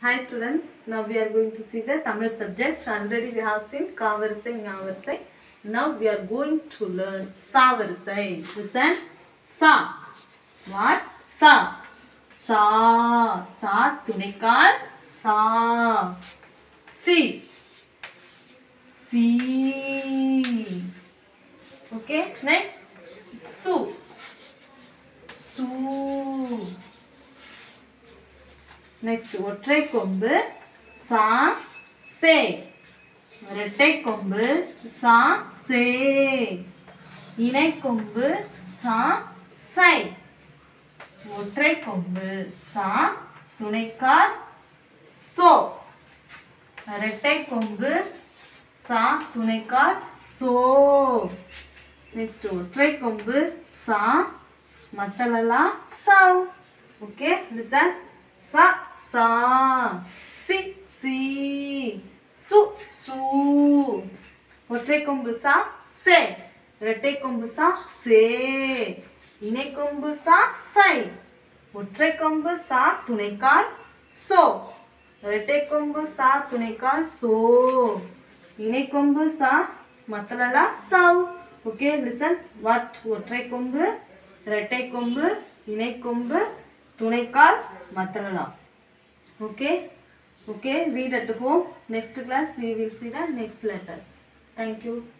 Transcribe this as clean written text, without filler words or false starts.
Hi students, now we are going to see the Tamil subject. Already we have seen Kavarisai, Navarisai. Now we are going to learn Savarisai. Listen, Sa. What? Sa. Sa. Sa துணைக்கால் Sa. Si. Si. Okay, next. Su. Su. Next, ஒற்றை கொம்பு சா சே. இரட்டை கொம்பு சா சே. இணை கொம்பு சா சை. ஒற்றை கொம்பு சா துணைக்கால் சோ. இரட்டை கொம்பு சா துணைக்கால் சோ. நெக்ஸ்ட் ஒற்றை கொம்பு சா மத்தலெல்லாம் சவ். Okay, listen. Sa, sa, si, si, su, su. ஒற்றை கொம்பு சா சே. இரட்டை கொம்பு சா சே. இணை கொம்பு சா சை. ஒற்றை கொம்பு சா துணைக்கால் சோ. இரட்டை கொம்பு சா துணைக்கால் சோ. இணை கொம்பு சா மத்தலலா சவ். Okay, listen. வாட்? ஒற்றை கொம்பு, இரட்டை கொம்பு, இணை கொம்பு, துணைக்கால் மத்தலலா. Okay, read at home. Next class we will see the next letters. Thank you.